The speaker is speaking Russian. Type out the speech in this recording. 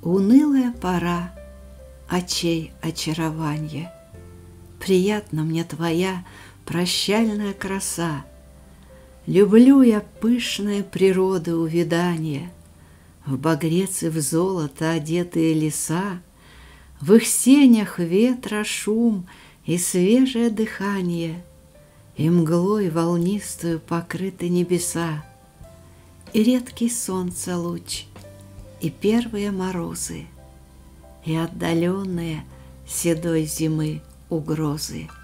Унылая пора очей очарования. Приятна мне твоя прощальная краса. Люблю я пышное природы увиданье, в багрец и в золото одетые леса, в их сенях ветра шум и свежее дыхание, и мглой волнистую покрыты небеса, и редкий солнца луч, и первые морозы, и отдаленные седой зимы угрозы.